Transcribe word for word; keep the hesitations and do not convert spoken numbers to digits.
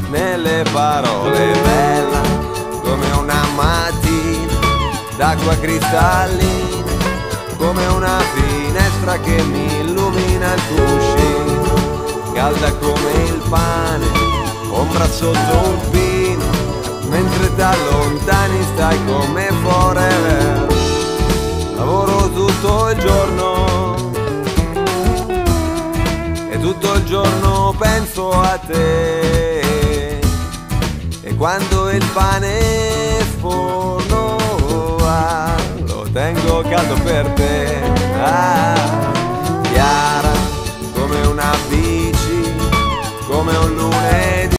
nelle parole, bella come una mattina d'acqua cristallina, come una finestra che mi illumina il cuscino, calda come il pane, ombra sotto un pino, mentre da lontani stai come forever. Lavoro tutto il giorno e tutto il giorno penso a te, e quando il pane forno va lo tengo caldo per te.